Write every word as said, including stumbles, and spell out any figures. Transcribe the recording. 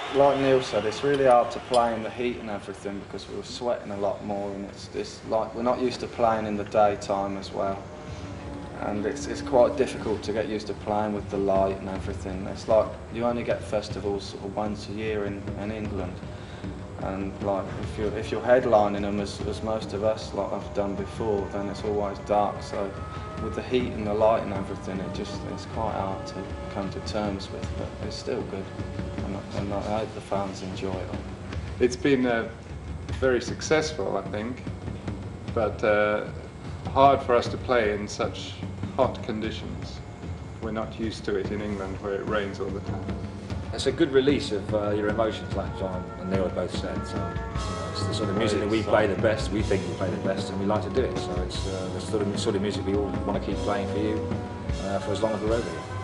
like Neil said, it's really hard to play in the heat and everything because we were sweating a lot more, and it's, it's like we're not used to playing in the daytime as well. And it's, it's quite difficult to get used to playing with the light and everything. It's like you only get festivals sort of once a year in, in England. And like if you're, if you're headlining them, as, as most of us like I've done before, then it's always dark. So with the heat and the light and everything, it just it's quite hard to come to terms with, but it's still good. And, and I hope the fans enjoy it. It's been uh, very successful, I think, but uh, hard for us to play in such hot conditions. We're not used to it in England where it rains all the time. It's a good release of uh, your emotions, like John and Neil have both said. So, you know, it's the sort of music that we play the best, we think we play the best, and we like to do it. So it's uh, the sort of, sort of music we all want to keep playing for you uh, for as long as we're over here.